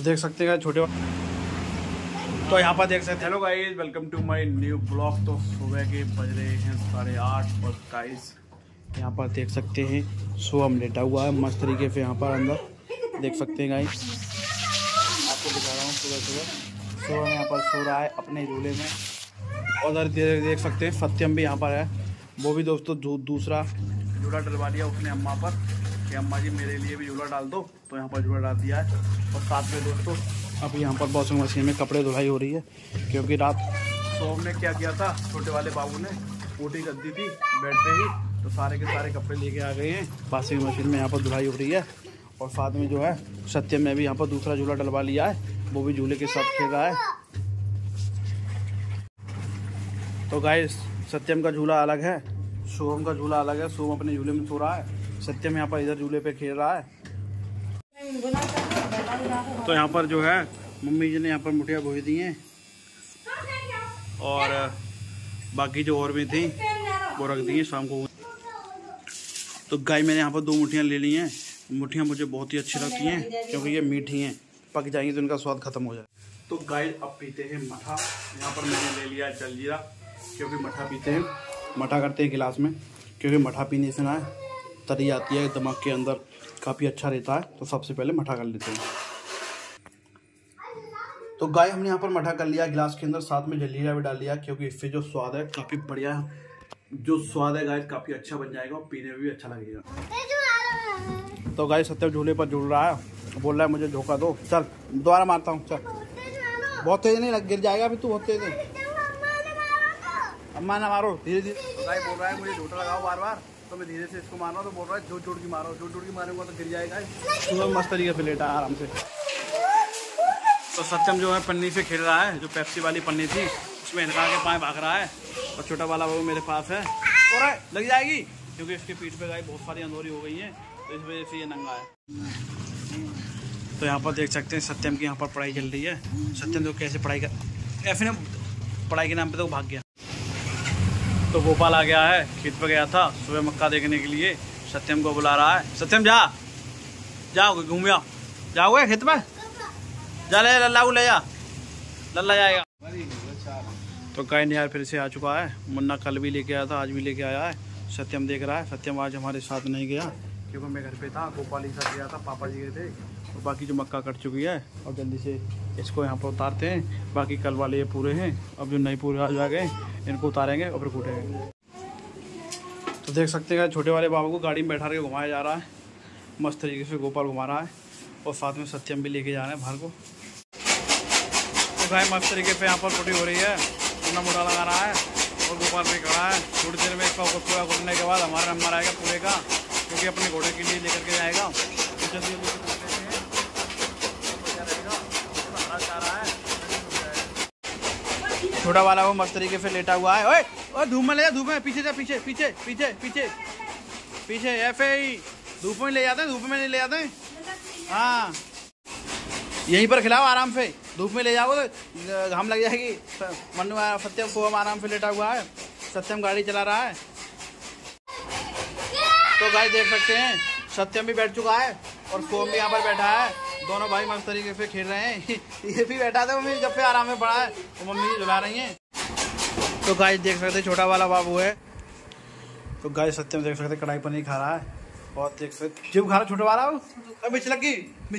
देख सकते हैं छोटे, तो यहाँ पर देख सकते हैं। Hello guys, welcome to my new blog. तो सुबह के बज रहे हैं 8:30 और गाइस यहाँ पर देख सकते हैं सोहम लेटा हुआ है मस्त तरीके से। यहाँ पर अंदर देख सकते हैं गाइस, आपको दिखा रहा हूँ। सुबह सुबह सोहम यहाँ पर सो रहा है अपने झूले में। और उधर देख सकते हैं सत्यम भी यहाँ पर है, वो भी दोस्तों दूसरा झूला डलवा लिया उसने अम्मा पर कि अम्मा जी मेरे लिए भी झूला डाल दो, तो यहाँ पर झूला डाल दिया है। और साथ में दोस्तों अभी यहाँ पर वॉशिंग मशीन में कपड़े धुलाई हो रही है, क्योंकि रात सोहम ने क्या किया था, छोटे वाले बाबू ने पोटी कर दी थी बेड पे ही, तो सारे के सारे कपड़े लेके आ गए हैं। वॉशिंग मशीन में यहाँ पर धुलाई हो रही है। और साथ में जो है सत्यम ने भी यहाँ पर दूसरा झूला डलवा लिया है, वो भी झूले के साथ खेल रहा है। तो गाइस सत्यम का झूला अलग है, सोहम का झूला अलग है। सोहम अपने झूले में सो रहा है, सत्यम यहाँ पर इधर झूले पे खेल रहा है। तो यहाँ पर जो है मम्मी जी ने यहाँ पर मुठिया भूज दी हैं, और बाकी जो और भी थी वो रख दी हैं शाम को। तो गाय मैंने यहाँ पर 2 मुठियाँ ले ली हैं। मुठियाँ मुझे बहुत ही अच्छी लगती हैं, क्योंकि ये मीठी हैं, पक जाएंगी तो इनका स्वाद खत्म हो जाए। तो गाय अब पीते हैं मठा। यहाँ पर मैंने ले लिया जलजीरा, क्योंकि मठा पीते हैं, मठा करते हैं गिलास में, क्योंकि मठा पीने से ना तरी आती है दिमाग के अंदर, काफ़ी अच्छा रहता है। तो सबसे पहले मठा कर लेते हैं। तो गाय हमने यहाँ पर मठा कर लिया गिलास के अंदर, साथ में जलजीरा भी डाल लिया, क्योंकि इससे जो स्वाद है काफ़ी बढ़िया, जो स्वाद है गाय काफ़ी अच्छा बन जाएगा और पीने में भी अच्छा लगेगा। तो गाय सत्यम झूले पर झूल रहा है, बोल रहा है मुझे धोखा दो, चल दोबारा मारता हूँ, चल। बहुत तेज नहीं गिर जाएगा अभी, तू बहुत तेज है। अम्मा ना मारो, धीरे धीरे। गाय बोल रहा है मुझे झूठा लगाओ बार बार, तो मैं धीरे से इसको मार रहा हूँ। तो बोल रहा है जोर जोर की मारो, जोर जोर की मारूंगा तो गिर जाएगा। सुबह मस्त तरीके से लेटा आराम से। तो सत्यम जो है पन्नी से खेल रहा है, जो पेप्सी वाली पन्नी थी उसमें हिलका के पाए भाग रहा है। और छोटा वाला वो मेरे पास है, और लग जाएगी, क्योंकि इसके पीठ पे गाय बहुत सारी अंदोरी हो गई हैं, तो इस वजह से ये नंगा है। तो यहाँ पर देख सकते हैं सत्यम की यहाँ पर पढ़ाई चल रही है। सत्यम तो कैसे पढ़ाई कर, ऐसे ने पढ़ाई के नाम पे तो भाग गया। तो गोपाल आ गया है, खेत पर गया था सुबह मक्का देखने के लिए, सत्यम को बुला रहा है। सत्यम जा जाओ घूम आओ, जाओगे खेत में, जा ले लल्ला को ले जा, लल्ला जाएगा। तो गाय निहार फिर से आ चुका है। मुन्ना कल भी लेके आया था, आज भी लेके आया है। सत्यम देख रहा है। सत्यम आज हमारे साथ नहीं गया, क्योंकि मैं घर पे था, गोपाल ही साथ गया था, पापा जी गए थे। और बाकी जो मक्का कट चुकी है, और जल्दी से इसको यहाँ पर उतारते हैं। बाकी कल वाले ये पूरे हैं, अब जो नए पूरे आज आ गए इनको उतारेंगे और फिर कूटेंगे। तो देख सकते हैं छोटे वाले बाबू को गाड़ी में बैठा के घुमाया जा रहा है, मस्त तरीके से गोपाल घुमा रहा है, और साथ में सत्यम भी लेके जा रहे हैं बाहर को। तो गाय मस्त तरीके से यहाँ पर पोटी हो रही है, अपना मोटा लगा रहा है, और गोपाल भी खड़ा है। थोड़ी देर में इसका पूरा घूमने के बाद हमारा नंबर आएगा पूरे का, क्योंकि अपने घोड़े के लिए लेकर के जाएगा। तो जल्दी जल्दी से छोटा वाला वो मस्त तरीके से लेटा हुआ है। ओए ओए धूप में ले जा, धूप में पीछे जा, पीछे पीछे पीछे पीछे पीछे, ऐसे ही धूप में ले जाते हैं, धूप में नहीं ले जाते हैं। हाँ यहीं पर खिलाओ आराम से, धूप में ले जाओ तो घाम लग जाएगी। मन्नू सत्यम को हम आराम से लेटा हुआ है, सत्यम गाड़ी चला रहा है। तो गाइस देख सकते हैं सत्यम भी बैठ चुका है, और सोहम भी यहाँ पर बैठा है। दोनों भाई मस्त तरीके से खेल रहे हैं। ये भी बैठा था, मम्मी जब से आराम में पड़ा है, तो मम्मी जी झुला रही हैं। तो गाइस देख सकते हैं छोटा वाला बाबू है। तो गाइस सत्यम देख सकते कढ़ाई पनीर खा रहा है, बहुत देख सकते जिम खा रहा छोटा वाला। मिर्च लगी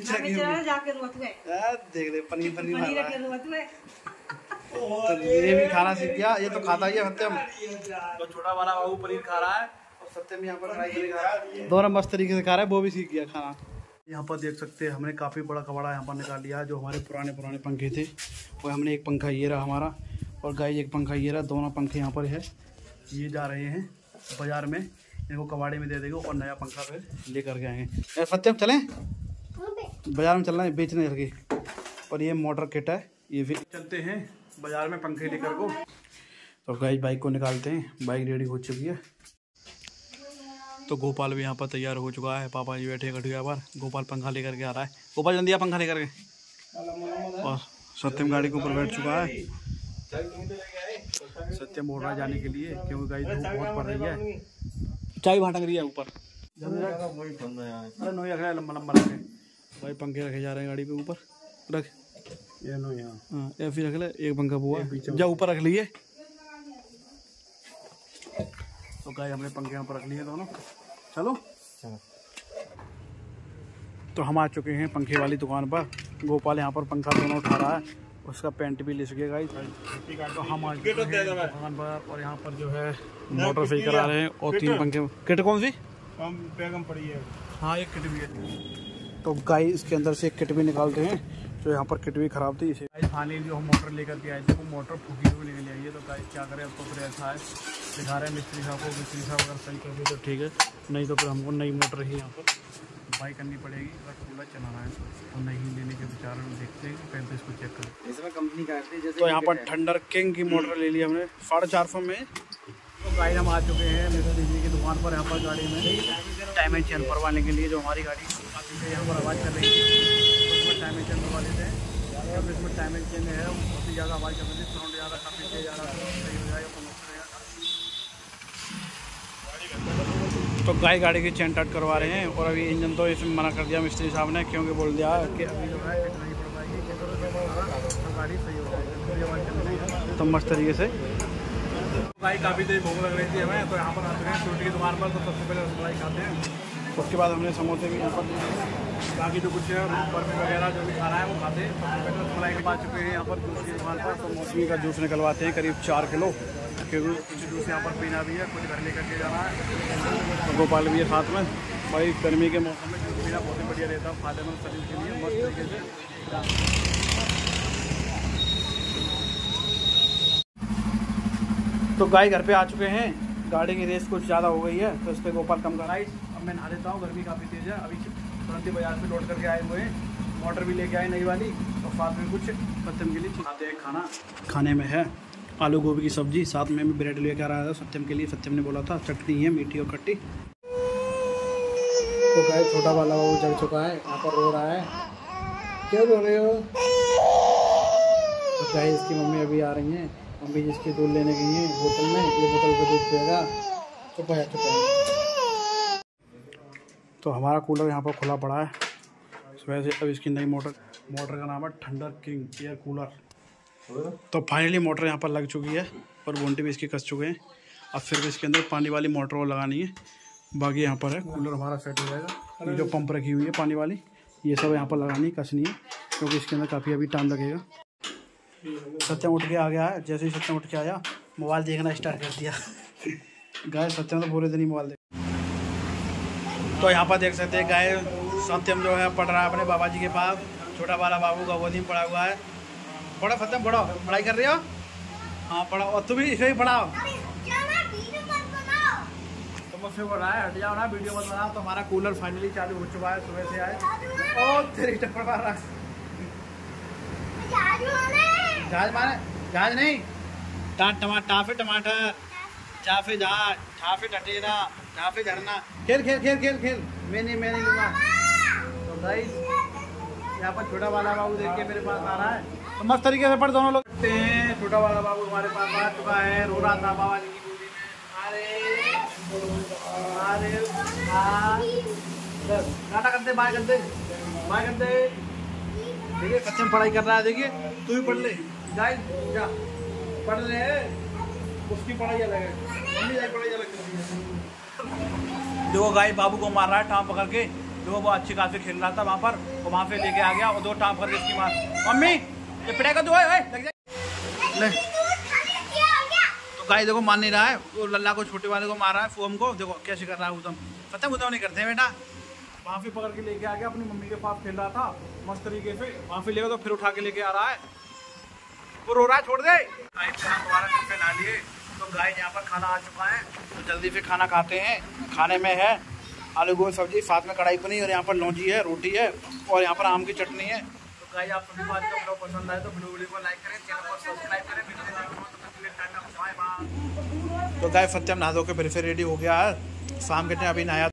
देख दे, पनीर पनीर खा रहा है। तो ये भी खाना सीख गया, ये तो खाता ही है सत्यम। तो छोटा वाला बाबू पनीर खा रहा है, और सत्यम यहाँ पर कढ़ाई पनीर खा रहा है। दोनों मस्त तरीके से खा रहा है, वो भी सीख गया खाना। यहाँ पर देख सकते हैं हमने काफ़ी बड़ा कबाड़ा यहाँ पर निकाल लिया है। जो हमारे पुराने पंखे थे, वो हमने एक पंखा ये रहा हमारा, और गाय एक पंखा ये रहा। दोनों पंखे यहाँ पर है, ये जा रहे हैं बाजार में, इनको कबाड़े में दे देंगे, और नया पंखा फिर लेकर के आएंगे। सत्यम चलें बाजार में, चलना है बेचने करके। और ये मोटर किट है, ये भी चलते हैं बाजार में पंखे लेकर को। तो गाइस बाइक को निकालते हैं, बाइक रेडी हो चुकी है। तो गोपाल भी यहाँ पर तैयार हो चुका है, पापा जी बैठे खटिया पर, गोपाल पंखा लेकर के आ रहा है। गोपाल जल्दी आ पंखा लेकर के। और सत्यम गाड़ी के ऊपर बैठ चुका है। सत्यम बोल रहा है जाने के लिए, क्योंकि गाड़ी धूप बहुत पड़ रही है, चाय भाटक रही है ऊपर। अरे नोई रखा है लंबा लंबा रखे भाई, पंखे रखे जा रहे हैं गाड़ी पे ऊपर। रख ये नो यहाँ। हाँ या फिर रख ले, एक पंखा बुआ जा ऊपर रख लिए। तो गाइस हमने पंखे यहाँ पर रख लिए दोनों। चलो तो हम आ चुके हैं पंखे वाली दुकान पर। गोपाल यहाँ पर पंखा दोनों उठा रहा है, उसका पेंट भी ले सके गाइस। तो हम आ चुके हैं दुकान पर और यहाँ पर जो है मोटर सही करा रहे हैं और 3 पंखे। किट कौन सी बेगम पड़ी है? हाँ एक किट भी है। तो गाइस इसके अंदर से एक किट भी निकालते हैं। तो यहाँ पर किट भी खराब थी, इसे फाइनली जो हम मोटर लेकर के आए थे वो मोटर फूकी हुई निकल आई है। तो गाइस क्या करें, अब तो फिर ऐसा है दिखा रहे हैं मिस्त्री साहब को, मिस्त्री साहब अगर सही कर दिए तो ठीक है, नहीं तो फिर हमको नई मोटर ही यहाँ पर बाई करनी पड़ेगी। अगर कूलर चलाना है तो नहीं लेने के विचार में देखते हैं, पहले तो इसको चेक करें। इसमें कंपनी का है तो यहाँ पर थंडर किंग की मोटर ले ली हमने 450 में। तो गाइस हम आ चुके हैं मिस्त्री जी की दुकान पर। यहाँ पर गाड़ी में टाइम एंड चेन भरवाने के लिए जो हमारी गाड़ी काफ़ी यहाँ पर आवाज़ कर रही है, उसमें टाइम एंड चेन भरवा लेते हैं। जब इसमें टाइम एंड चेन है बहुत ही ज़्यादा आवाज़ कर रही है, साउंड ज़्यादा काफ़ी तेज ज़्यादा सही हो जाएगा तो मस्त रहेगा। तो गाड़ी की चेन टाइट करवा रहे हैं और अभी इंजन तो इसमें मना कर दिया मिस्त्री साहब ने, क्योंकि बोल दिया कि अभी जो है नहीं पड़ पाएगी, तो गाड़ी सही हो जाएगी तो मस्त तरीके से। भाई काफ़ी देर भूख लग रही थी हमें, तो यहाँ पर आते हैं छोटी की दुकान पर। तो सबसे पहले रसमलाई खाते हैं, उसके बाद हमने समोसे भी यहाँ पर बाकी जो कुछ है बर्फी वगैरह जो भी खाना है वो खाते हैं। सबसे पहले रसमलाई के बाद चुके हैं यहाँ पर जूस की दुकान पर। तो मौसमी का जूस निकलवाते हैं करीब 4 किलो, क्योंकि कुछ जूस यहाँ पर पीना भी है, कुछ घर लेकर के जाना है। तो गोपाल भी है साथ में। भाई गर्मी के मौसम में जूस पीना बहुत ही बढ़िया रहता है, फायदेमंद शरीर के लिए मस्त तरीके से। तो गाय घर पे आ चुके हैं, गाड़ी की रेस कुछ ज़्यादा हो गई है तो इस पर गोपाल कम कराई। अब मैं नहा देता हूँ, गर्मी काफ़ी तेज़ है। अभी तुरंत ही बाजार से लौट करके आए हुए हैं, मोटर भी लेके आए नई वाली और साथ में कुछ सत्यम के लिए खाते हैं खाना। खाने में है आलू गोभी की सब्जी, साथ में भी ब्रेड लेकर आया था सत्यम के लिए। सत्यम ने बोला था चटनी है मीठी और खट्टी। तो गाय छोटा वाला वो जल चुका है, यहाँ पर रो रहा है। क्यों रो रहे हो? तो गाय इसकी मम्मी अभी आ रही हैं, मम्मी जिसकी दूध लेने गई है बोतल में, ये बोतल पे दूध पिएगा। चुप है चुप है। तो हमारा कूलर यहाँ पर खुला पड़ा है सुबह से। अब इसकी नई मोटर का नाम है थंडर किंग एयर कूलर। तो फाइनली मोटर यहाँ पर लग चुकी है और बोंटे भी इसके कस चुके हैं। अब फिर इसके अंदर पानी वाली मोटर और लगानी है, बाकी यहाँ पर है कूलर हमारा सेट हो जाएगा। ये जो पंप रखी हुई है पानी वाली, ये सब यहाँ पर लगानी कसनी है, क्योंकि इसके अंदर काफ़ी अभी टाइम लगेगा। सत्यम उठ के आ गया है, जैसे ही सत्यम उठ के आया मोबाइल देखना स्टार्ट कर दिया। गाय सत्यम तो पूरे दिन ही मोबाइल देख। तो यहाँ पर देख सकते हैं गाय सत्यम जो है पढ़ रहा है अपने बाबा जी के पास। छोटा वाला बाबू का गोदी में पड़ा हुआ है। पढ़ो सत्यम पढ़ो, पढ़ाई कर रही हो? हाँ पढ़ो, और तुम भी इसे ही पढ़ाओ। तो मुझसे बोल रहा है हट जाओ ना, वीडियो मत बनाओ। तो हमारा कूलर फाइनली चालू हो चुका है, सुबह से आए। ओ तेरी टक्कर मार रहा है। जहाज मारे, जहाज नहीं, टाफे टमाटर, चाफे जहाज, ठाफे टटेरा, ठाफे झरना। खेल खेल खेल खेल खेल, मैं नहीं लूँगा। तो गाइस यहाँ पर छोटा वाला बाबू देख के मेरे पास आ रहा है, तो मस्त तरीके से पढ़ दोनों लोग करते हैं। छोटा वाला बाबू हमारे पास आ चुका है, रो रहा था बाबा जी की गोदी में। अरे टाटा करते, बाय करते, बाय करते। देखिए सत्यम पढ़ाई कर रहा है, देखिए तू भी पढ़ ले। गाइस जा पढ़ ले, उसकी पढ़ाई अलग है, मम्मी की पढ़ाई अलग है। देखो गाय बाबू को मार रहा है टाँग पकड़ के। देखो वो अच्छी खासी खेल रहा था वहाँ पर, वो वहाँ पे लेके आ गया और 2 टाँग पकड़ के इसकी मार। मम्मी ये पिटाई दो लग जाए। तो गाय देखो मान नहीं रहा है, वो लल्ला को छोटे वाले को मार रहा है, फोम को। देखो कैसे कर रहा है उतम। सत्यम उतम नहीं करते बेटा। वहाँ पे पकड़ के लेके आ गया, अपनी मम्मी के पास खेल रहा था मस्त तरीके से। वहाँ पे लेगा तो फिर उठा के लेके आ रहा है, वो रो रहा है, छोड़ दे। गाय दोबारा फिर पे ला लिए। तो गाय यहाँ पर खाना आ चुका है, तो जल्दी से खाना खाते हैं। खाने में है आलू गोभी सब्जी, साथ में कढ़ाई पनीर, और यहाँ पर लौंजी है, रोटी है, और यहाँ पर आम की चटनी है। तो गाय आप सभी बात का वीडियो पसंद आए तो वीडियो को लाइक करें, चैनल को सब्सक्राइब करें। तो गाय सत्यम नहा धो के फिर से रेडी हो गया है। शाम के टाइम अभी नहाया।